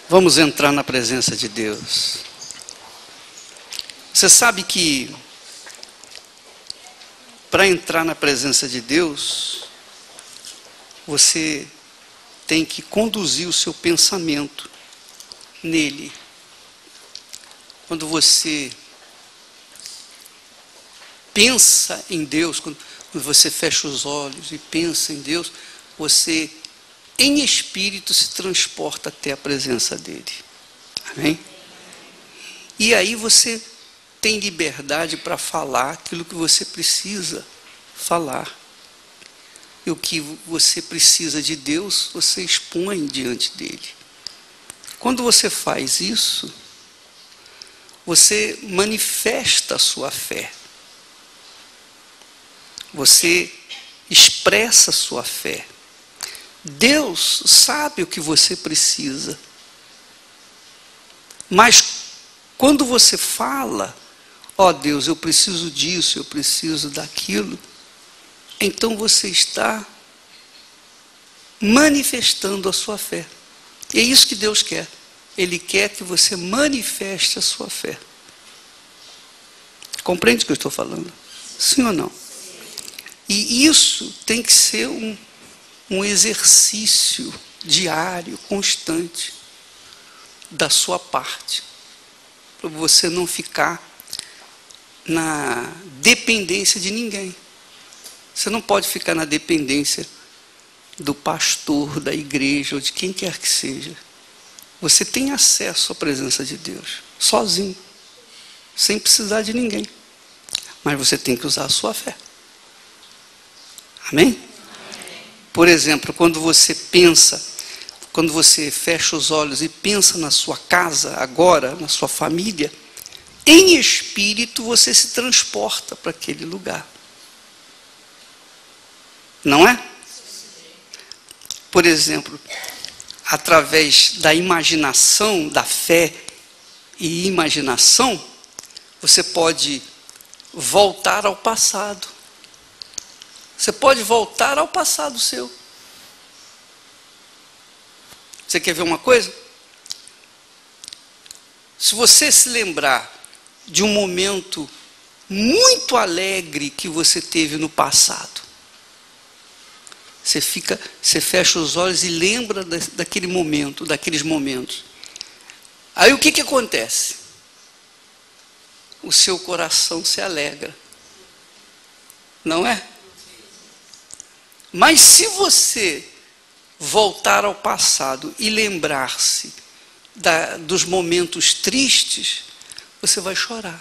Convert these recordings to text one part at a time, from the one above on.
Vamos entrar na presença de Deus. Você sabe que para entrar na presença de Deus, você tem que conduzir o seu pensamento nele. Quando você pensa em Deus, quando você fecha os olhos e pensa em Deus, você, em espírito, se transporta até a presença dele. Amém? E aí você tem liberdade para falar aquilo que você precisa falar. E o que você precisa de Deus, você expõe diante dele. Quando você faz isso, você manifesta a sua fé. Você expressa a sua fé. Deus sabe o que você precisa. Mas quando você fala, ó Deus, eu preciso disso, eu preciso daquilo, então você está manifestando a sua fé. E é isso que Deus quer. Ele quer que você manifeste a sua fé. Compreende o que eu estou falando? Sim ou não? E isso tem que ser um exercício diário, constante, da sua parte, para você não ficar na dependência de ninguém. Você não pode ficar na dependência do pastor, da igreja, ou de quem quer que seja. Você tem acesso à presença de Deus, sozinho, sem precisar de ninguém. Mas você tem que usar a sua fé. Amém? Por exemplo, quando você pensa, quando você fecha os olhos e pensa na sua casa agora, na sua família, em espírito você se transporta para aquele lugar. Não é? Por exemplo, através da imaginação, da fé e imaginação, você pode voltar ao passado. Você pode voltar ao passado seu. Você quer ver uma coisa? Se você se lembrar de um momento muito alegre que você teve no passado, você fecha os olhos e lembra daquele momento, daqueles momentos. Aí o que acontece? O seu coração se alegra. Não é? Mas se você voltar ao passado e lembrar-se dos momentos tristes, você vai chorar.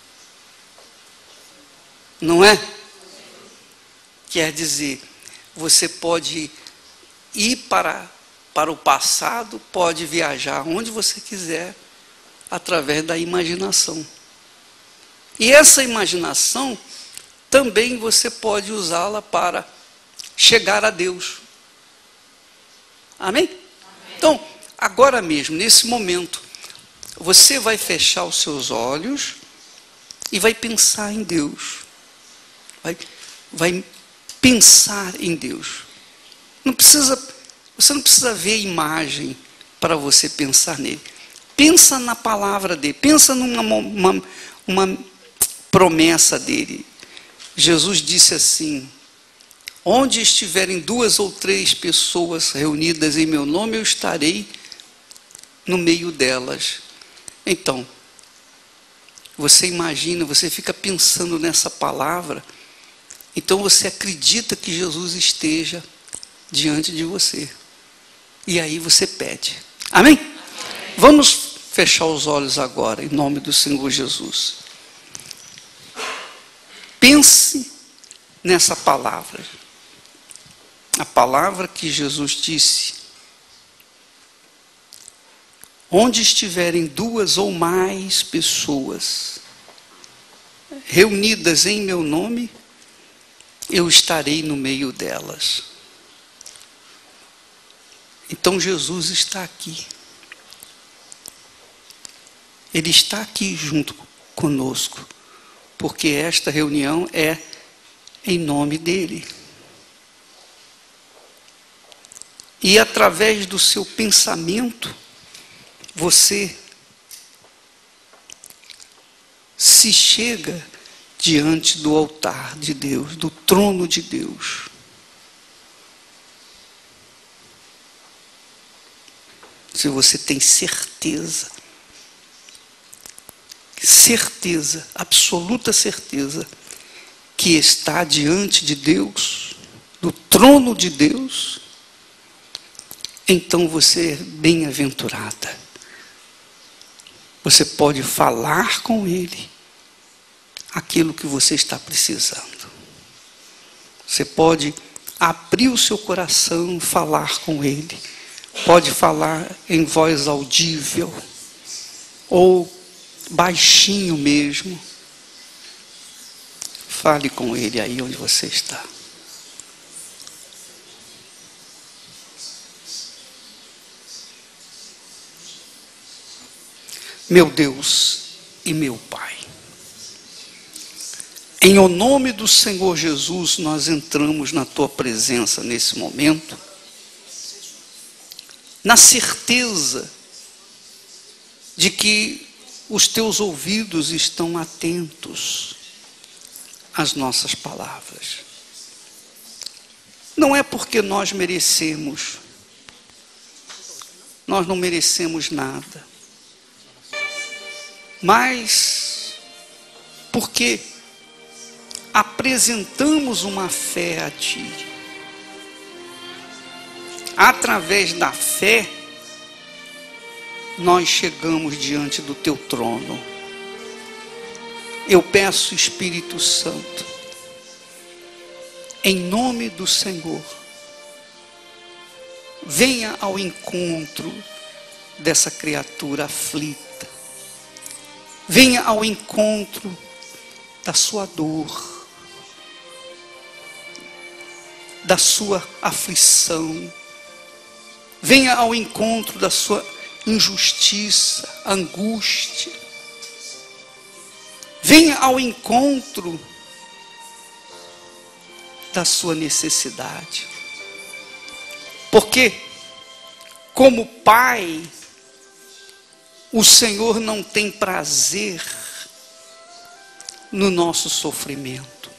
Não é? Quer dizer, você pode ir para o passado, pode viajar onde você quiser, através da imaginação. E essa imaginação, também você pode usá-la para chegar a Deus. Amém? Amém? Então, agora mesmo, nesse momento, você vai fechar os seus olhos e vai pensar em Deus. Vai pensar em Deus. Você não precisa ver imagem para você pensar nele. Pensa na palavra dele. Pensa numa promessa dele. Jesus disse assim: onde estiverem 2 ou 3 pessoas reunidas em meu nome, eu estarei no meio delas. Então, você imagina, você fica pensando nessa palavra, então você acredita que Jesus esteja diante de você. E aí você pede. Amém? Amém. Vamos fechar os olhos agora, em nome do Senhor Jesus. Pense nessa palavra. A palavra que Jesus disse: onde estiverem 2 ou mais pessoas reunidas em meu nome, eu estarei no meio delas. Então Jesus está aqui. Ele está aqui junto conosco, porque esta reunião é em nome dele. E através do seu pensamento, você se chega diante do altar de Deus, do trono de Deus. Se você tem certeza, absoluta certeza, que está diante de Deus, do trono de Deus, então você é bem-aventurada. Você pode falar com Ele aquilo que você está precisando. Você pode abrir o seu coração, falar com Ele. Pode falar em voz audível ou baixinho mesmo. Fale com Ele aí onde você está. Meu Deus e meu Pai, em o nome do Senhor Jesus, nós entramos na Tua presença nesse momento, na certeza de que os Teus ouvidos estão atentos às nossas palavras. Não é porque nós merecemos, nós não merecemos nada, mas porque apresentamos uma fé a Ti. Através da fé, nós chegamos diante do Teu trono. Eu peço, Espírito Santo, em nome do Senhor, venha ao encontro dessa criatura aflita. Venha ao encontro da sua dor, da sua aflição. Venha ao encontro da sua injustiça, angústia. Venha ao encontro da sua necessidade. Porque, como Pai, o Senhor não tem prazer no nosso sofrimento.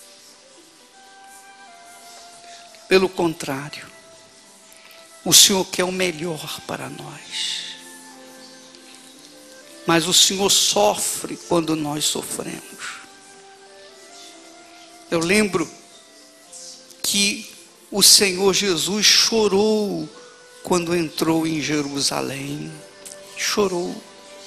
Pelo contrário, o Senhor quer o melhor para nós. Mas o Senhor sofre quando nós sofremos. Eu lembro que o Senhor Jesus chorou quando entrou em Jerusalém. Chorou.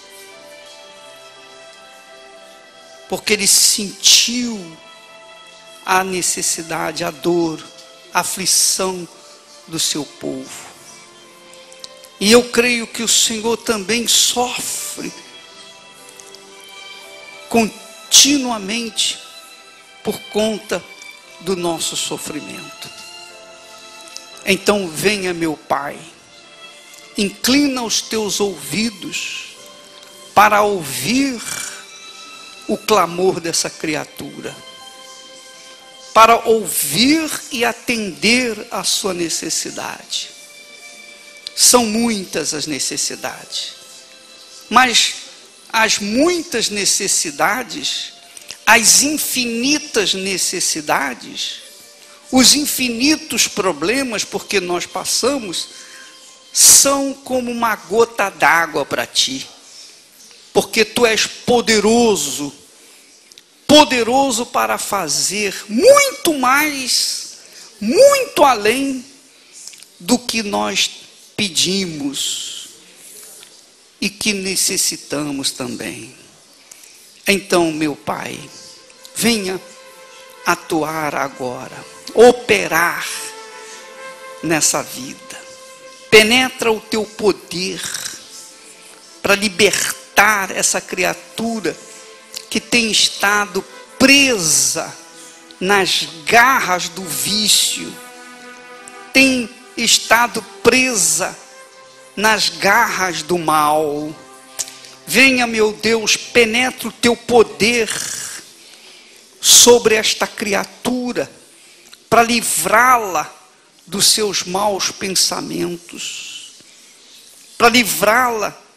Porque ele sentiu a necessidade, a dor, a aflição do seu povo. E eu creio que o Senhor também sofre continuamente por conta do nosso sofrimento. Então venha, meu Pai, inclina os teus ouvidos para ouvir o clamor dessa criatura, para ouvir e atender a sua necessidade. São muitas as necessidades, mas as muitas necessidades, as infinitas necessidades, os infinitos problemas porque nós passamos, são como uma gota d'água para ti, porque tu és poderoso, poderoso para fazer muito mais, muito além do que nós pedimos e que necessitamos também. Então, meu Pai, venha atuar agora, operar nessa vida. Penetra o teu poder para libertar essa criatura que tem estado presa nas garras do vício, tem estado presa nas garras do mal. Venha, meu Deus, penetra o teu poder sobre esta criatura para livrá-la dos seus maus pensamentos, para livrá-la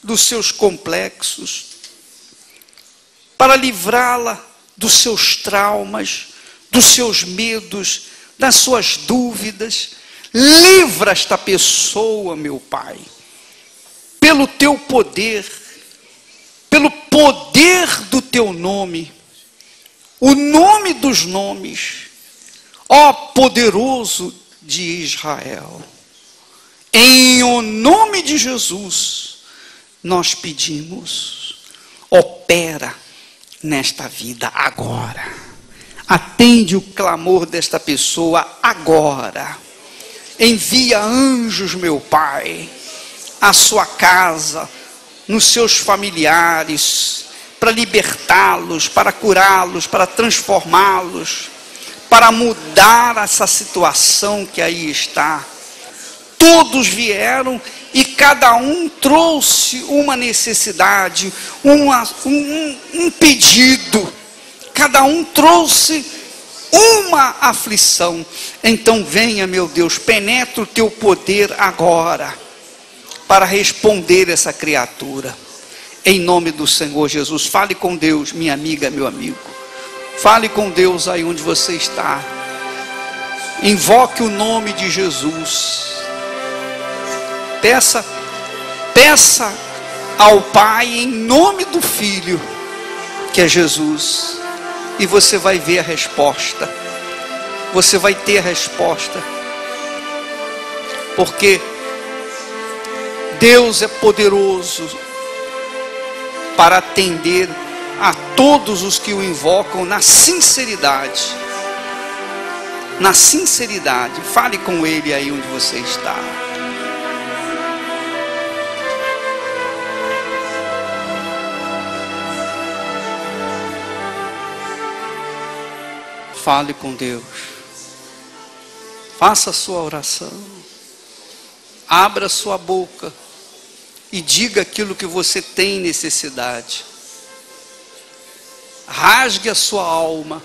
dos seus complexos, para livrá-la dos seus traumas, dos seus medos, das suas dúvidas. Livra esta pessoa, meu Pai, pelo teu poder, pelo poder do teu nome, o nome dos nomes, ó poderoso de Israel. Em o nome de Jesus, nós pedimos, opera nesta vida agora. Atende o clamor desta pessoa agora. Envia anjos, meu Pai, à sua casa, nos seus familiares, para libertá-los, para curá-los, para transformá-los, para mudar essa situação que aí está. Todos vieram e cada um trouxe uma necessidade, um pedido. Cada um trouxe uma aflição. Então venha, meu Deus, penetra o teu poder agora para responder essa criatura. Em nome do Senhor Jesus, fale com Deus, minha amiga, meu amigo. Fale com Deus aí onde você está. Invoque o nome de Jesus. Peça ao Pai em nome do Filho, que é Jesus. E você vai ver a resposta. Você vai ter a resposta. Porque Deus é poderoso para atender a todos os que o invocam na sinceridade. Na sinceridade. Fale com Ele aí onde você está. Fale com Deus. Faça a sua oração. Abra sua boca e diga aquilo que você tem necessidade. Rasgue a sua alma.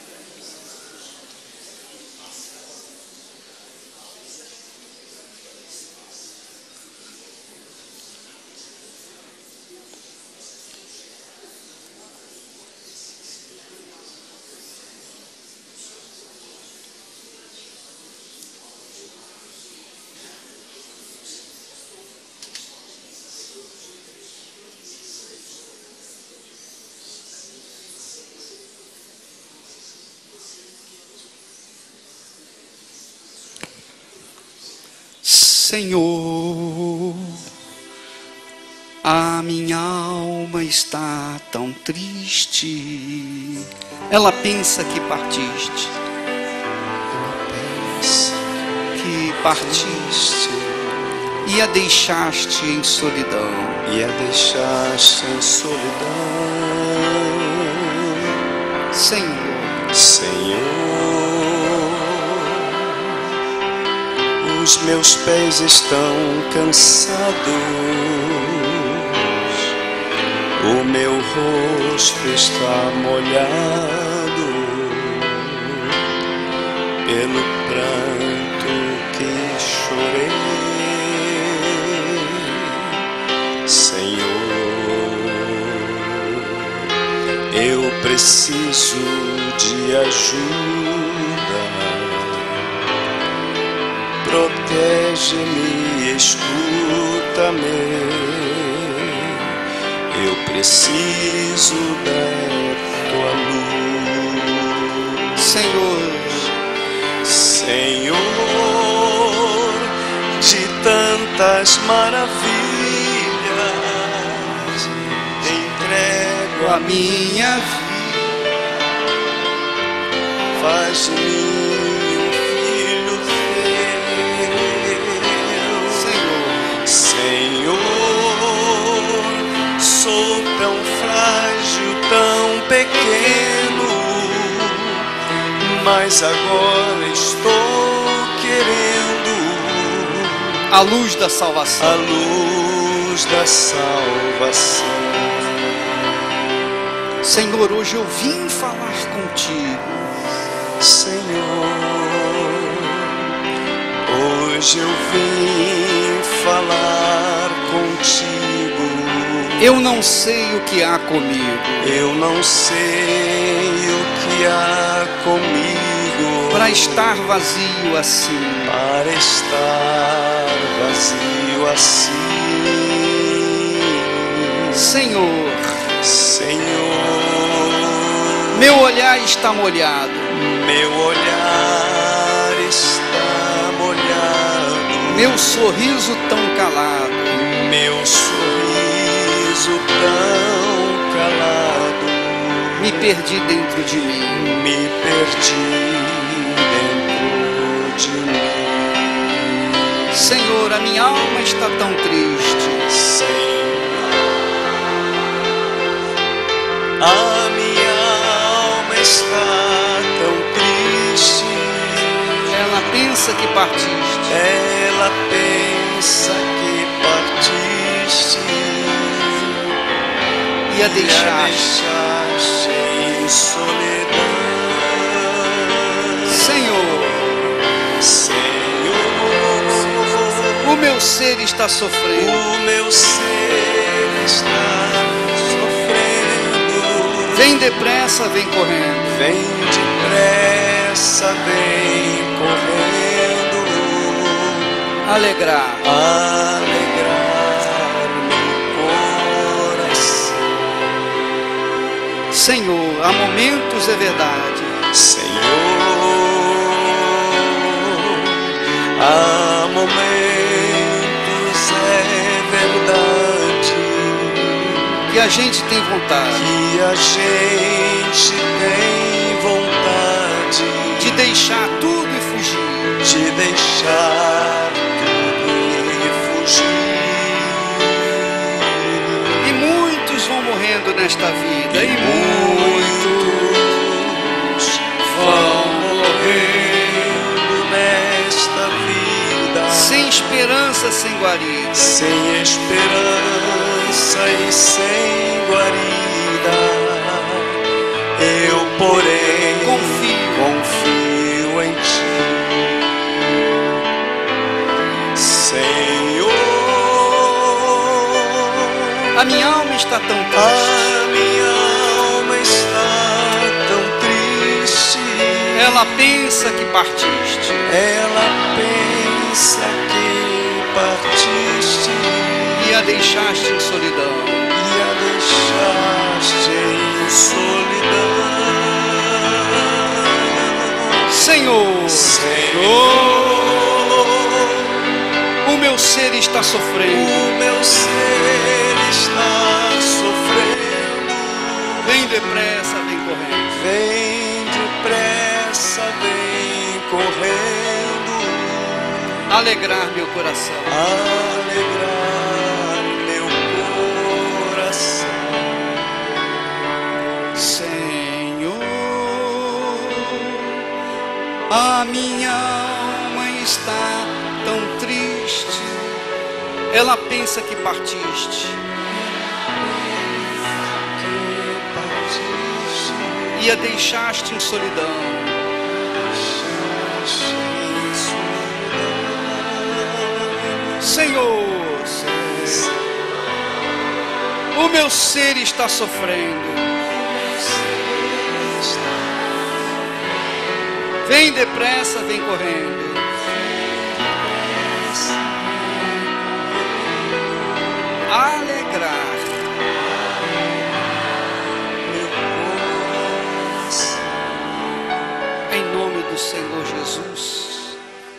Senhor, a minha alma está tão triste. Ela pensa que partiste. Que partiste e a deixaste em solidão. E a deixaste em solidão. Senhor, os meus pés estão cansados, o meu rosto está molhado pelo pranto que chorei. Senhor, eu preciso de ajuda. Protege-me, escuta-me. Eu preciso da tua luz. Senhor, de tantas maravilhas, entrego a minha vida. Faz de mim sou tão frágil, tão pequeno, mas agora estou querendo a luz da salvação. A luz da salvação. Senhor, hoje eu vim falar contigo. Senhor, hoje eu vim falar contigo. Eu não sei o que há comigo. Eu não sei o que há comigo Para estar vazio assim. para estar vazio assim. Senhor, Senhor, meu olhar está molhado. meu olhar está molhado, Meu sorriso tão calado. meu sorriso tão calado. Me perdi dentro de mim. Me perdi dentro de mim. Senhor, a minha alma está tão triste. Senhor, a minha alma está tão triste. Ela pensa que partiste. Ela pensa que partiste E a deixaste. em solidão. Senhor, Senhor, o meu ser está sofrendo. o meu ser está sofrendo. Vem depressa, vem correndo. Vem depressa, vem correndo. Alegrar. Alegrar meu coração. Senhor, há momentos é verdade. Senhor, há momentos é verdade Que a gente tem vontade que a gente tem vontade de deixar tudo e fugir. de deixar tudo e fugir. E muitos vão morrendo nesta vida. E Muitos vão morrendo nesta vida sem esperança, sem guarida. sem esperança e sem guarida. Eu, porém, confio em ti, Senhor. A minha alma está tão triste. A minha alma está tão triste. Ela pensa que partiste. Ela pensa que partiste E a deixaste em solidão. e a deixaste em solidão. Senhor, Senhor, o meu ser está sofrendo. o meu ser está sofrendo. Vem depressa, vem correndo. Vem depressa, vem correndo. Alegrar meu coração. Alegrar meu coração. Senhor, a minha alma está tão triste. Ela pensa que partiste. Que partiste, E a deixaste em solidão. deixaste em solidão. Senhor, o meu ser está sofrendo. Vem depressa, vem correndo. Alegrar Meu coração. em nome do Senhor Jesus.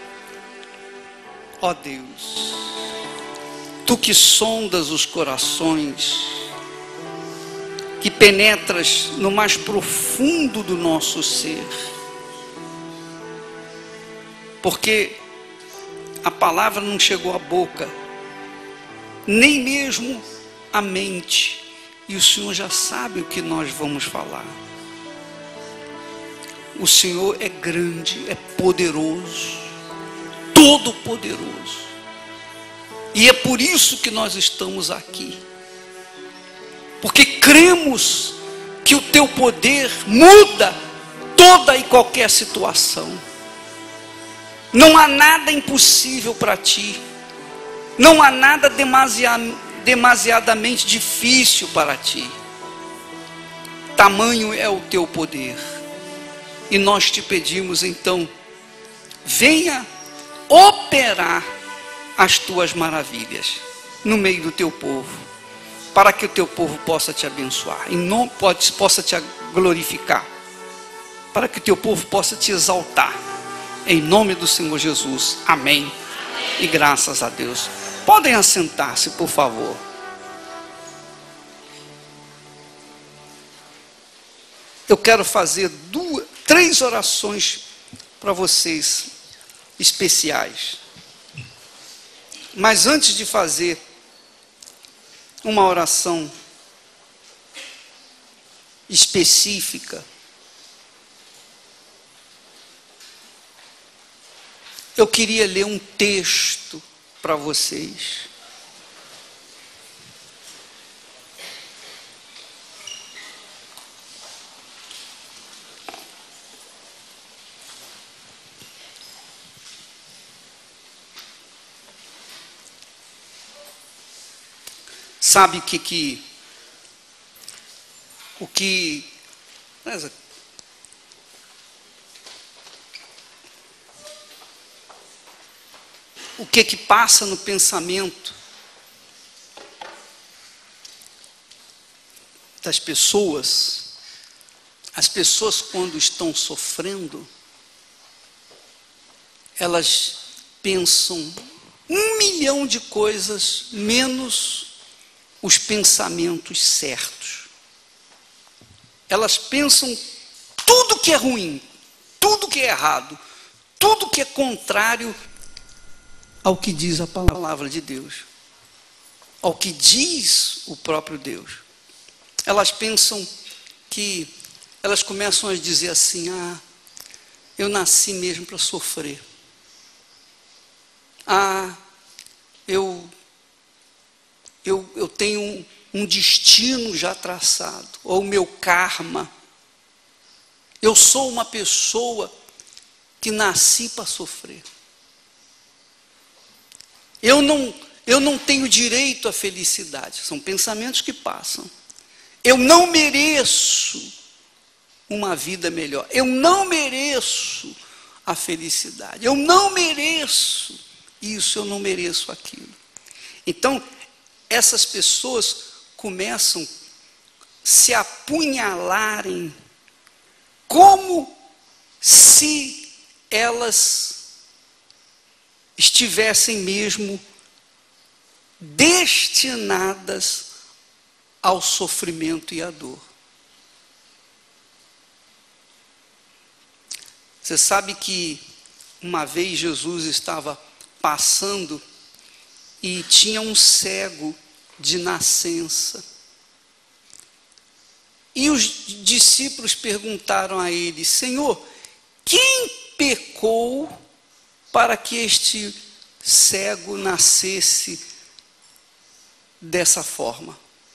Ó Deus, Tu que sondas os corações, que penetras no mais profundo do nosso ser, porque a palavra não chegou à boca, nem mesmo à mente, e o Senhor já sabe o que nós vamos falar. O Senhor é grande, é poderoso, todo poderoso, e é por isso que nós estamos aqui, porque cremos que o Teu poder muda toda e qualquer situação. Não há nada impossível para Ti. Não há nada demasiadamente difícil para ti. Tamanho é o teu poder. E nós te pedimos então, venha operar as tuas maravilhas no meio do teu povo, para que o teu povo possa te abençoar, possa te glorificar, para que o teu povo possa te exaltar, em nome do Senhor Jesus, amém. E graças a Deus. Podem assentar-se, por favor. Eu quero fazer 3 orações para vocês, especiais. Mas antes de fazer uma oração específica, eu queria ler um texto para vocês. Sabe o que passa no pensamento das pessoas? As pessoas, quando estão sofrendo, elas pensam 1 milhão de coisas, menos os pensamentos certos. Elas pensam tudo que é ruim, tudo que é errado, tudo que é contrário ao que diz a palavra de Deus, ao que diz o próprio Deus. Elas pensam que, elas começam a dizer assim: eu nasci mesmo para sofrer. Eu tenho um destino já traçado, ou o meu karma. Eu sou uma pessoa que nasci para sofrer. Eu não tenho direito à felicidade. São pensamentos que passam. Eu não mereço uma vida melhor. Eu não mereço a felicidade. Eu não mereço isso, eu não mereço aquilo. Então, essas pessoas começam a se apunhalarem como se elas estivessem mesmo destinadas ao sofrimento e à dor. Você sabe que uma vez Jesus estava passando e tinha um cego de nascença. E os discípulos perguntaram a ele: Senhor, quem pecou para que este cego nascesse dessa forma?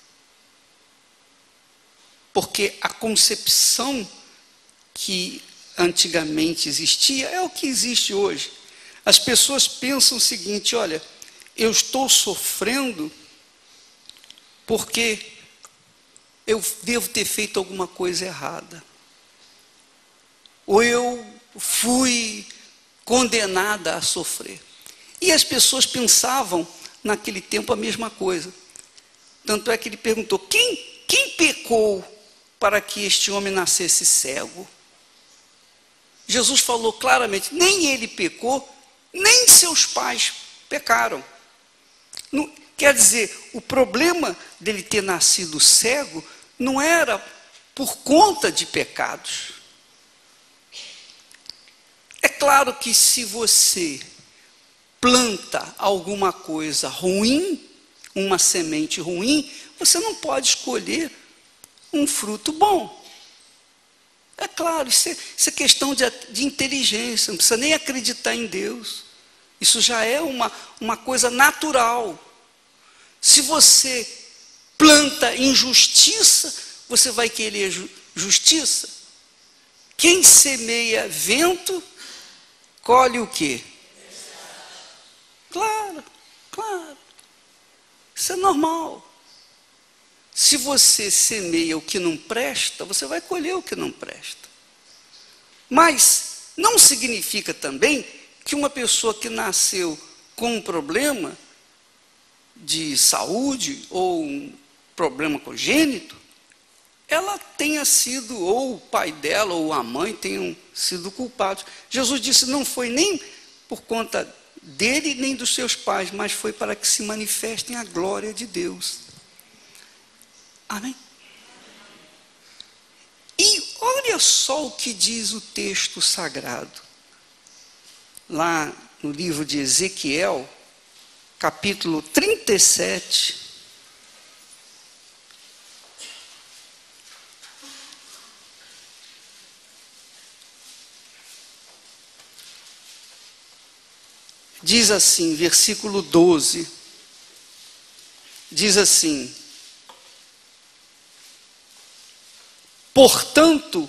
Porque a concepção que antigamente existia é o que existe hoje. As pessoas pensam o seguinte: olha, eu estou sofrendo porque eu devo ter feito alguma coisa errada, ou eu fui condenada a sofrer. E as pessoas pensavam naquele tempo a mesma coisa. Tanto é que ele perguntou: quem pecou para que este homem nascesse cego? Jesus falou claramente: nem ele pecou, nem seus pais pecaram. Não, quer dizer, o problema dele ter nascido cego não era por conta de pecados. É claro que se você planta alguma coisa ruim, uma semente ruim, você não pode escolher um fruto bom. É claro, isso é questão de inteligência, não precisa nem acreditar em Deus. Isso já é uma coisa natural. Se você planta injustiça, você vai querer justiça. Quem semeia vento, colhe o quê? Claro, claro. Isso é normal. Se você semeia o que não presta, você vai colher o que não presta. Mas não significa também que uma pessoa que nasceu com um problema de saúde ou um problema congênito, ela tenha sido, ou o pai dela ou a mãe tenham sido culpados. Jesus disse, não foi nem por conta dele nem dos seus pais, mas foi para que se manifestem a glória de Deus. Amém? E olha só o que diz o texto sagrado. Lá no livro de Ezequiel, capítulo 37. Diz assim, versículo 12. Diz assim: portanto,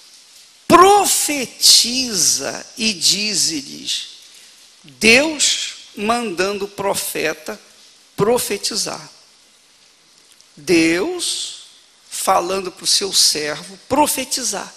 profetiza e dize-lhes, Deus mandando o profeta profetizar. Deus falando para o seu servo profetizar.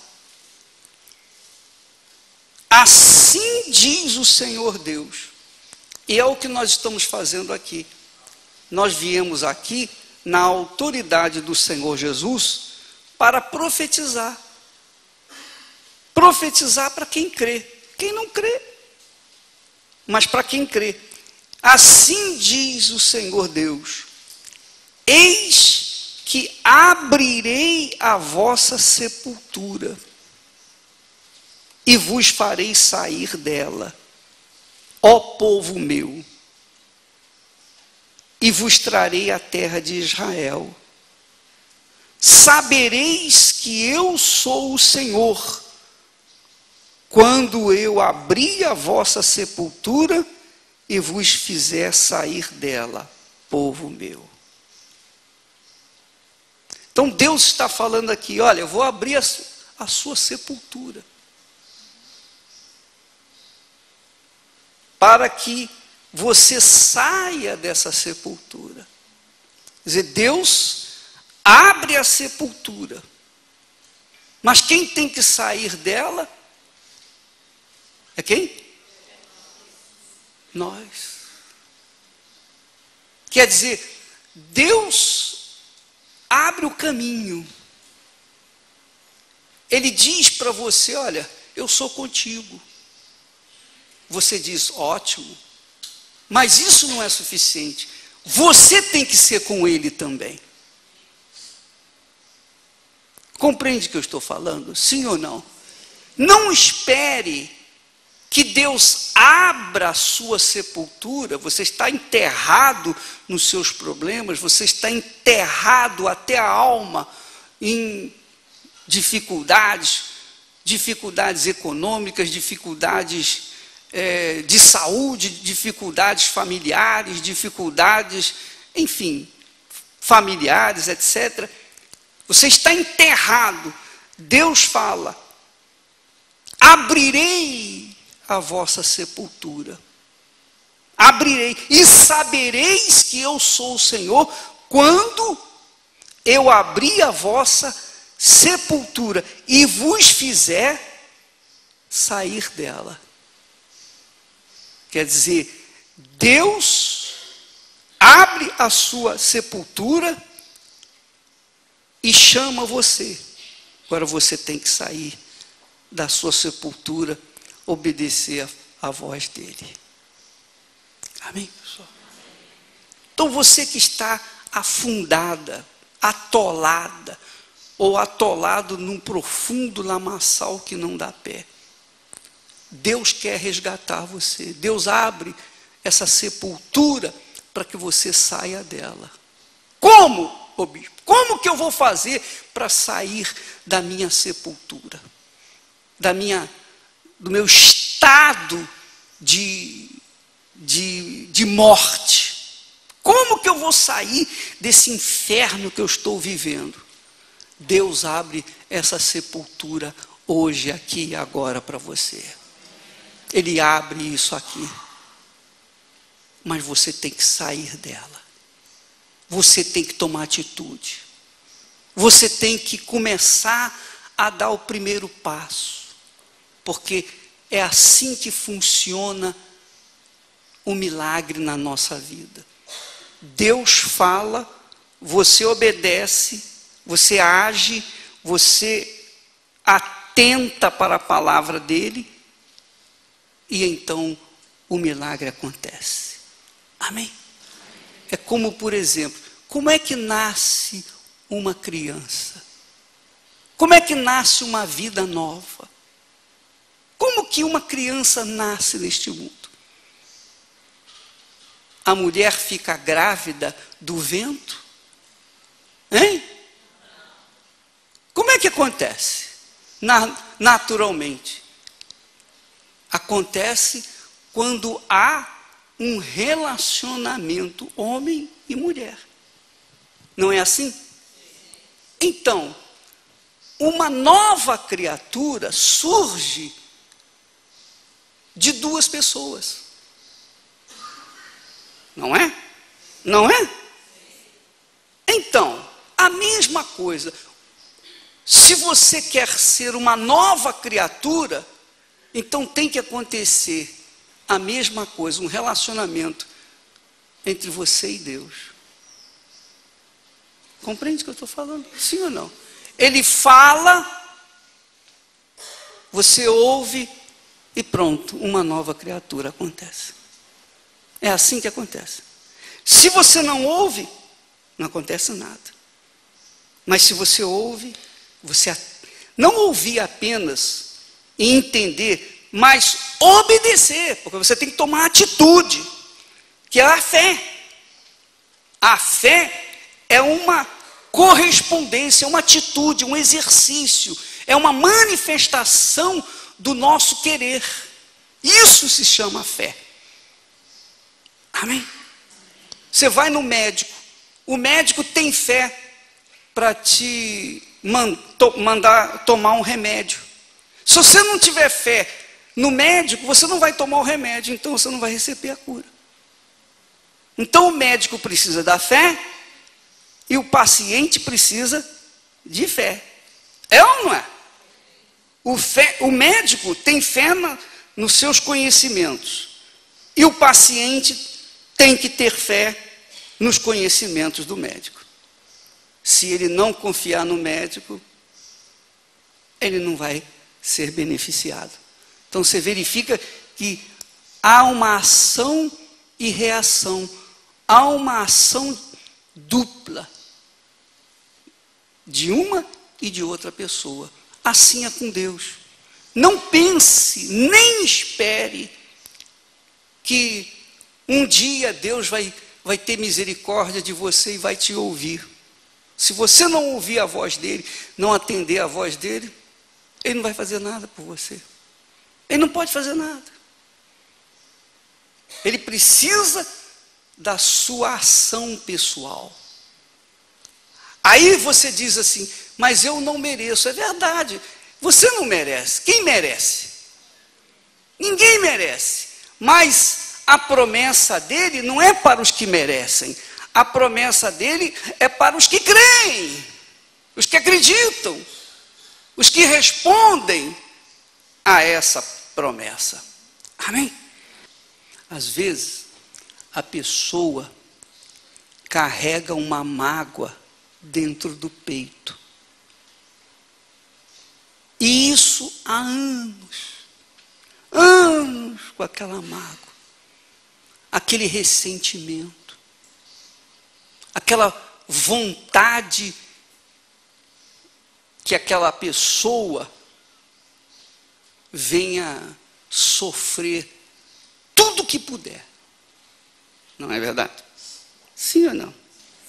Assim diz o Senhor Deus. E é o que nós estamos fazendo aqui. Nós viemos aqui na autoridade do Senhor Jesus para profetizar. Profetizar para quem crê. Quem não crê, mas para quem crê. Assim diz o Senhor Deus: eis que abrirei a vossa sepultura e vos farei sair dela, ó povo meu, e vos trarei a terra de Israel. Sabereis que eu sou o Senhor, quando eu abrir a vossa sepultura e vos fizer sair dela, povo meu. Então Deus está falando aqui, olha, eu vou abrir a sua sepultura, para que você saia dessa sepultura. Quer dizer, Deus abre a sepultura, mas quem tem que sair dela é quem? Nós. Quer dizer, Deus abre o caminho. Ele diz para você, olha, eu sou contigo. Você diz, ótimo. Mas isso não é suficiente. Você tem que ser com ele também. Compreende o que eu estou falando? Sim ou não? Não espere que Deus abra a sua sepultura. Você está enterrado nos seus problemas, você está enterrado até a alma em dificuldades econômicas, dificuldades de saúde, dificuldades familiares, dificuldades, enfim, familiares, etc. Você está enterrado. Deus fala, abrirei a vossa sepultura. Abrirei, e sabereis que eu sou o Senhor, quando eu abrir a vossa sepultura e vos fizer sair dela. Quer dizer, Deus abre a sua sepultura e chama você. Agora você tem que sair da sua sepultura, obedecer a voz dele. Amém, pessoal? Então você que está afundada, atolada, ou atolado num profundo lamaçal que não dá pé, Deus quer resgatar você. Deus abre essa sepultura para que você saia dela. Como, ô bispo? Como que eu vou fazer para sair da minha sepultura? Do meu estado de morte? Como que eu vou sair desse inferno que eu estou vivendo? Deus abre essa sepultura hoje, aqui e agora para você. Ele abre isso aqui. Mas você tem que sair dela. você tem que tomar atitude. Você tem que começar a dar o primeiro passo. Porque é assim que funciona o milagre na nossa vida. Deus fala, você obedece, você age, você atenta para a palavra dele, e então o milagre acontece. Amém? É como, por exemplo, como é que nasce uma criança? Como é que nasce uma vida nova? Como que uma criança nasce neste mundo? A mulher fica grávida do vento? Hein? Como é que acontece? Naturalmente. Acontece quando há um relacionamento homem e mulher. Não é assim? Então, uma nova criatura surge de duas pessoas. Não é? Não é? Então, a mesma coisa. Se você quer ser uma nova criatura, então tem que acontecer a mesma coisa, um relacionamento entre você e Deus. Compreende o que eu estou falando? Sim ou não? Ele fala, você ouve e pronto, uma nova criatura acontece. É assim que acontece. Se você não ouve, não acontece nada. Mas se você ouve, você não ouvir apenas e entender, mas obedecer, porque você tem que tomar atitude, que é a fé. A fé é uma correspondência, uma atitude, um exercício, é uma manifestação do nosso querer. Isso se chama fé. Amém? Você vai no médico, o médico tem fé para te mandar tomar um remédio. Se você não tiver fé no médico, você não vai tomar o remédio, então você não vai receber a cura. Então o médico precisa da fé e o paciente precisa de fé. É ou não é? O médico tem fé nos seus conhecimentos e o paciente tem que ter fé nos conhecimentos do médico. Se ele não confiar no médico, ele não vai ser beneficiado. Então você verifica que há uma ação e reação, há uma ação dupla de uma e de outra pessoa. Assim é com Deus. Não pense, nem espere que um dia Deus vai ter misericórdia de você e vai te ouvir. Se você não ouvir a voz dele, não atender a voz dele, ele não vai fazer nada por você. Ele não pode fazer nada. Ele precisa da sua ação pessoal. Aí você diz assim, mas eu não mereço. É verdade, você não merece. Quem merece? Ninguém merece. Mas a promessa dele não é para os que merecem. A promessa dele é para os que creem, os que acreditam, os que respondem a essa promessa. Amém? Às vezes, a pessoa carrega uma mágoa dentro do peito. E isso há anos com aquela mágoa, aquele ressentimento, aquela vontade que aquela pessoa venha sofrer tudo que puder. Não é verdade? Sim ou não?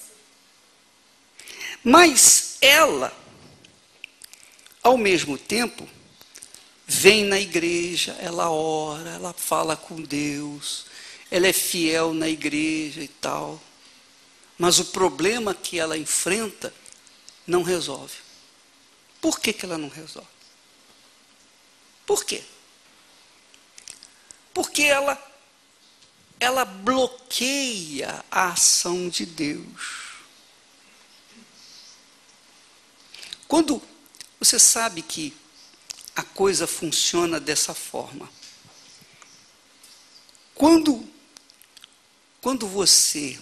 Mas ela, ao mesmo tempo, vem na igreja, ela ora, ela fala com Deus, ela é fiel na igreja e tal. Mas o problema que ela enfrenta não resolve. Por que ela não resolve? Por quê? Porque ela bloqueia a ação de Deus. Quando você sabe que a coisa funciona dessa forma, quando você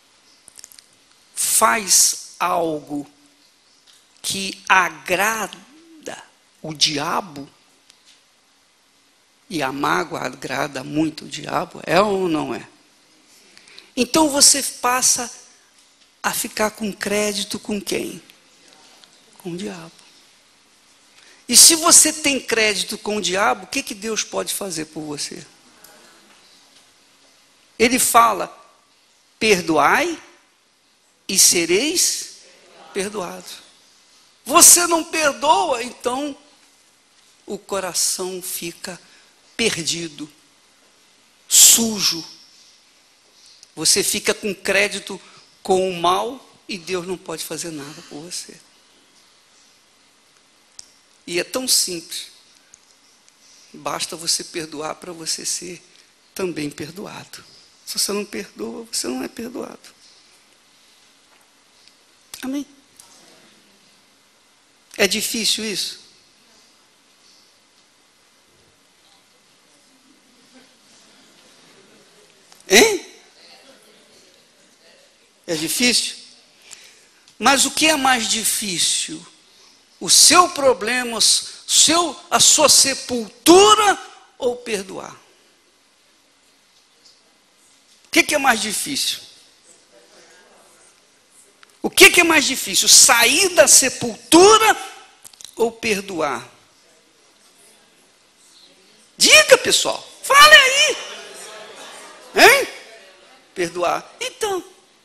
faz algo que agrada o diabo, e a mágoa agrada muito o diabo, é ou não é? Então você passa a ficar com crédito com quem? Com o diabo. E se você tem crédito com o diabo, o que Deus pode fazer por você? Ele fala, perdoai e sereis perdoados. Você não perdoa, então o coração fica perdido, sujo. Você fica com crédito com o mal e Deus não pode fazer nada por você. E é tão simples. Basta você perdoar para você ser também perdoado. Se você não perdoa, você não é perdoado. Amém? É difícil isso? Hein? É difícil? Mas o que é mais difícil? O seu problema, a sua sepultura ou perdoar? O que é mais difícil? O que é mais difícil? Sair da sepultura ou perdoar? Diga, pessoal. Fale aí. Hein? Perdoar. Então.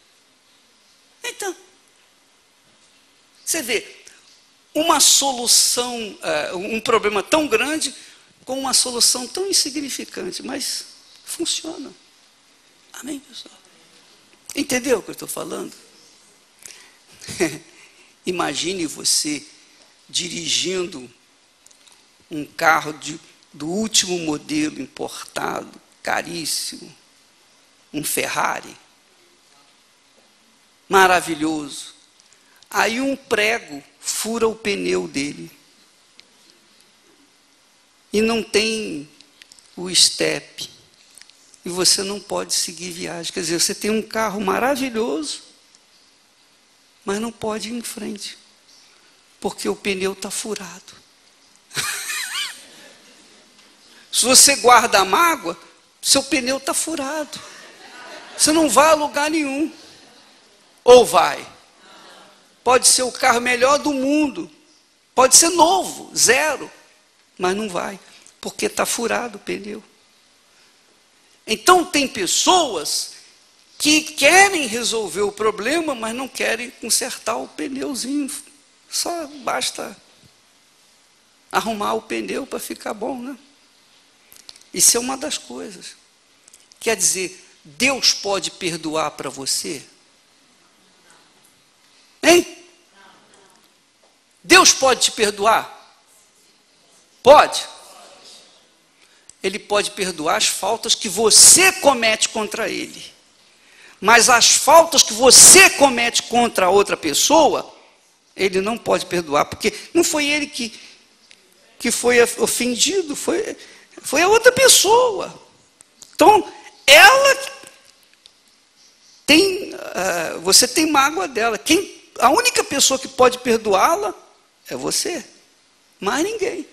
Você vê, uma solução, um problema tão grande com uma solução tão insignificante, mas funciona. Amém, pessoal? Entendeu o que eu estou falando? Imagine você dirigindo um carro do último modelo importado, caríssimo, um Ferrari, maravilhoso. Aí um prego fura o pneu dele e não tem o step e você não pode seguir viagem. Quer dizer, você tem um carro maravilhoso, mas não pode ir em frente, porque o pneu está furado. Se você guarda a mágoa, seu pneu está furado. Você não vai a lugar nenhum. Ou vai? Pode ser o carro melhor do mundo. Pode ser novo, zero. Mas não vai, porque está furado o pneu. Então tem pessoas que querem resolver o problema, mas não querem consertar o pneuzinho. Só basta arrumar o pneu para ficar bom, né? Isso é uma das coisas. Quer dizer, Deus pode perdoar para você? Hein? Deus pode te perdoar? Pode? Ele pode perdoar as faltas que você comete contra Ele. Mas as faltas que você comete contra outra pessoa, Ele não pode perdoar, porque não foi Ele que foi ofendido, foi a outra pessoa. Então, ela tem, você tem mágoa dela. A única pessoa que pode perdoá-la é você, mais ninguém.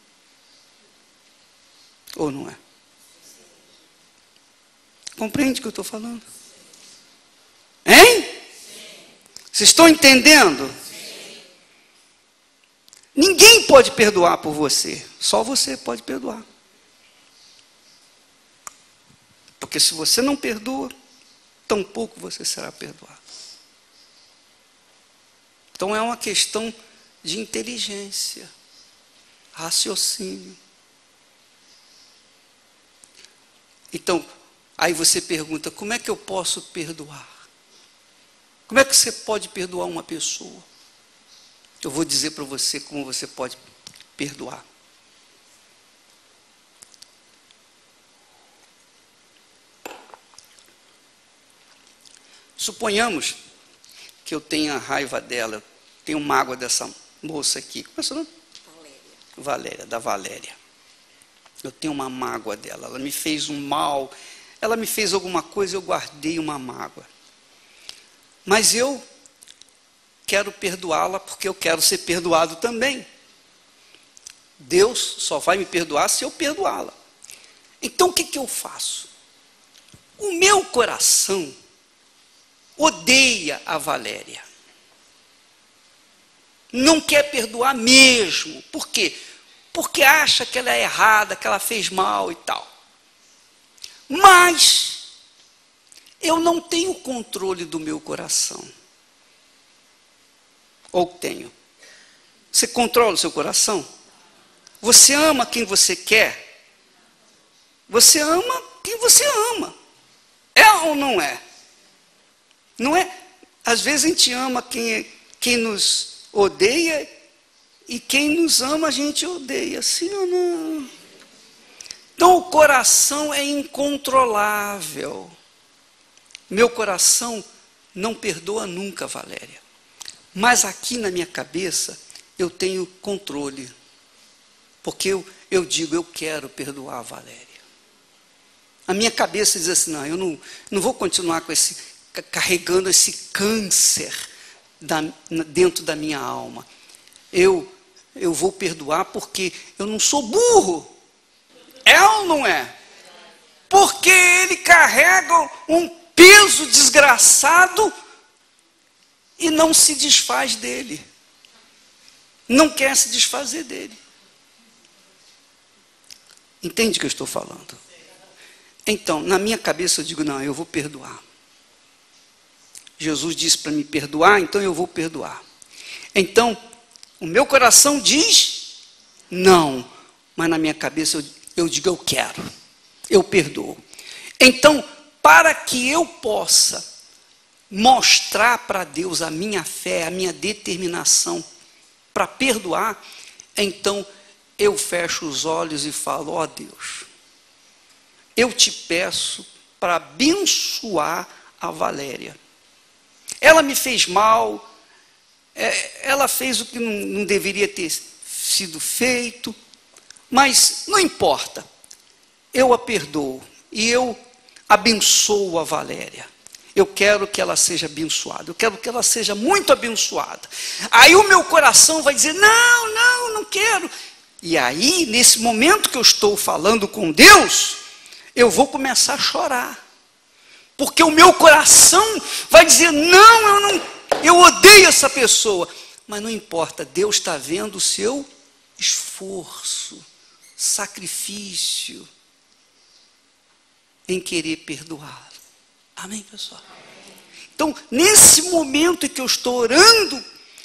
Ou não é? Compreende o que eu estou falando? Hein? Vocês estão entendendo? Sim. Ninguém pode perdoar por você, só você pode perdoar. Porque se você não perdoa, tampouco você será perdoado. Então é uma questão de inteligência, raciocínio. Então, aí você pergunta, como é que eu posso perdoar? Como é que você pode perdoar uma pessoa? Eu vou dizer para você como você pode perdoar. Suponhamos que eu tenha raiva dela, tenho mágoa moça aqui. Como é seu nome? Valéria, da Valéria. Eu tenho uma mágoa dela. Ela me fez um mal. Ela me fez alguma coisa, eu guardei uma mágoa. Mas eu quero perdoá-la porque eu quero ser perdoado também. Deus só vai me perdoar se eu perdoá-la. Então o que eu faço? O meu coração odeia a Valéria. Não quer perdoar mesmo. Por quê? Porque acha que ela é errada, que ela fez mal e tal. Mas eu não tenho controle do meu coração. Ou tenho? Você controla o seu coração? Você ama quem você quer? Você ama quem você ama. É ou não é? Não é? Às vezes a gente ama quem nos odeia e quem nos ama a gente odeia. Sim ou não? Então o coração é incontrolável. Meu coração não perdoa nunca, Valéria. Mas aqui na minha cabeça eu tenho controle. Porque eu digo, eu quero perdoar a Valéria. A minha cabeça diz assim, não, eu não vou continuar com carregando esse câncer dentro da minha alma. Eu vou perdoar porque eu não sou burro. É ou não é? Porque ele carrega um peso desgraçado e não se desfaz dele. Não quer se desfazer dele. Entende o que eu estou falando? Então, na minha cabeça eu digo, não, eu vou perdoar. Jesus disse para me perdoar, então eu vou perdoar. Então, o meu coração diz não, mas na minha cabeça eu digo, eu quero, eu perdoo. Então, para que eu possa mostrar para Deus a minha fé, a minha determinação para perdoar, então eu fecho os olhos e falo, ó Deus, eu te peço para abençoar a Valéria. Ela me fez mal, ela fez o que não deveria ter sido feito, mas não importa, eu a perdoo e eu abençoo a Valéria. Eu quero que ela seja abençoada, eu quero que ela seja muito abençoada. Aí o meu coração vai dizer, não quero. E aí, nesse momento que eu estou falando com Deus, eu vou começar a chorar. Porque o meu coração vai dizer, eu odeio essa pessoa. Mas não importa, Deus está vendo o seu esforço, sacrifício, em querer perdoá-lo. Amém, pessoal? Então, nesse momento em que eu estou orando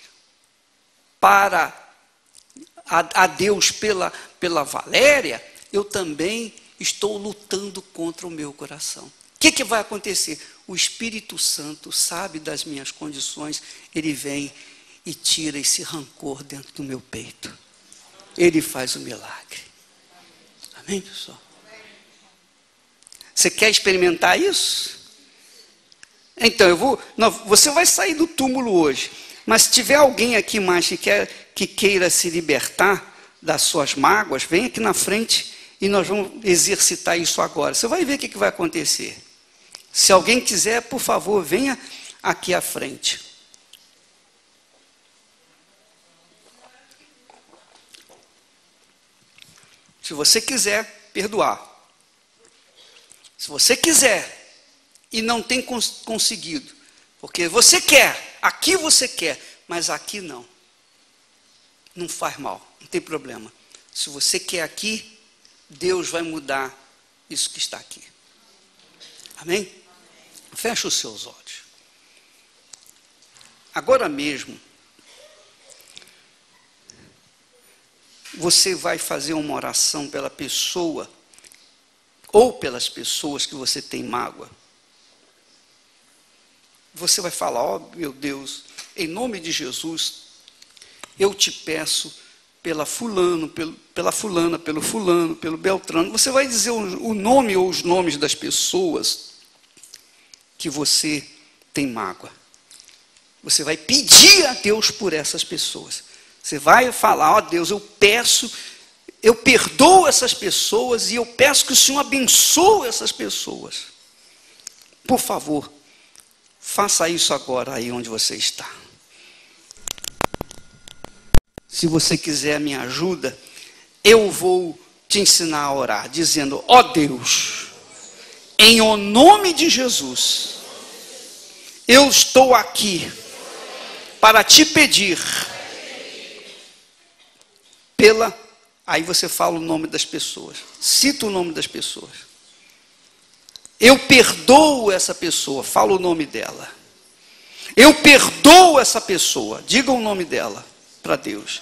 para a Deus pela Valéria, eu também estou lutando contra o meu coração. O que vai acontecer? O Espírito Santo sabe das minhas condições, ele vem e tira esse rancor dentro do meu peito. Ele faz o milagre. Amém, pessoal? Você quer experimentar isso? Então, você vai sair do túmulo hoje, mas se tiver alguém aqui mais que queira se libertar das suas mágoas, vem aqui na frente e nós vamos exercitar isso agora. Você vai ver o que vai acontecer. Se alguém quiser, por favor, venha aqui à frente. Se você quiser perdoar, se você quiser e não tem conseguido, porque você quer, aqui você quer, mas aqui não. Não faz mal, não tem problema. Se você quer aqui, Deus vai mudar isso que está aqui. Amém? Feche os seus olhos. Agora mesmo, você vai fazer uma oração pela pessoa, ou pelas pessoas que você tem mágoa. Você vai falar, ó meu Deus, em nome de Jesus, eu te peço pela fulano, pela fulana, pelo fulano, pelo Beltrano. Você vai dizer o nome ou os nomes das pessoas que você tem mágoa. Você vai pedir a Deus por essas pessoas. Você vai falar: ó Deus, eu perdoo essas pessoas e eu peço que o Senhor abençoe essas pessoas. Por favor, faça isso agora aí onde você está. Se você quiser a minha ajuda, eu vou te ensinar a orar, dizendo: ó Deus, em o nome de Jesus, eu estou aqui para te pedir aí você fala o nome das pessoas, cita o nome das pessoas. Eu perdoo essa pessoa, fala o nome dela. Eu perdoo essa pessoa, diga o nome dela para Deus.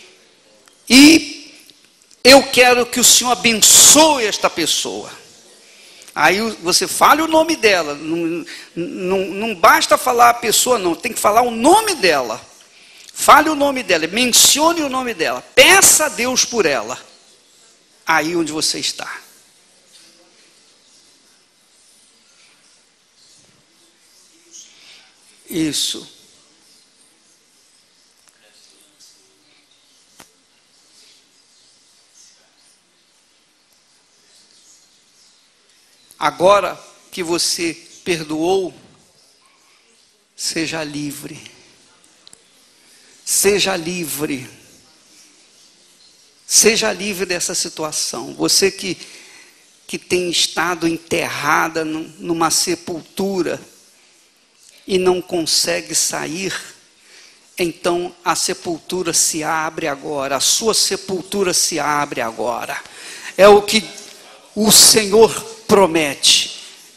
E eu quero que o Senhor abençoe esta pessoa. Aí você fale o nome dela, não basta falar a pessoa não, tem que falar o nome dela. Fale o nome dela, mencione o nome dela, peça a Deus por ela, aí onde você está. Isso. Agora que você perdoou, seja livre. Seja livre. Seja livre dessa situação. Você que tem estado enterrada numa sepultura e não consegue sair, então a sepultura se abre agora. A sua sepultura se abre agora. É o que o Senhor promete: